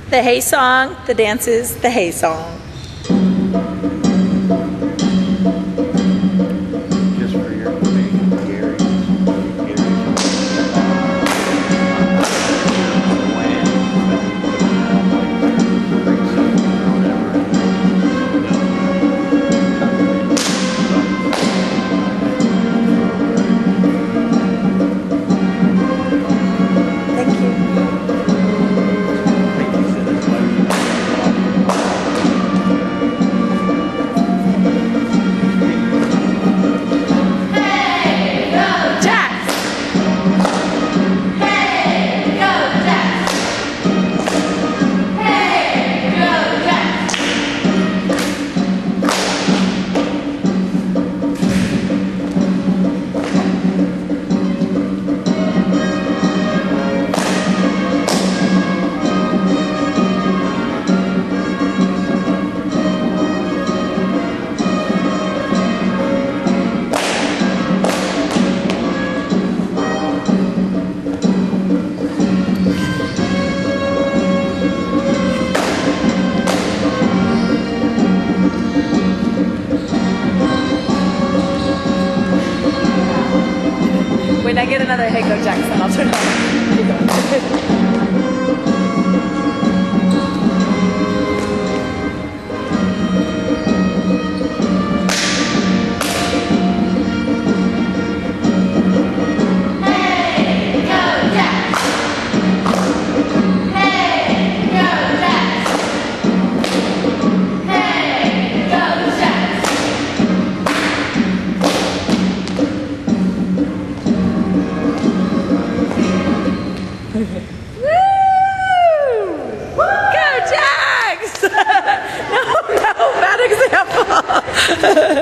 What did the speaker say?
The Hey Song, the dances, the Hey Song. Just for your information, Gary. Thank you. When I get another Hey Go Jackson, I'll turn it on. Go Jags! No, bad example.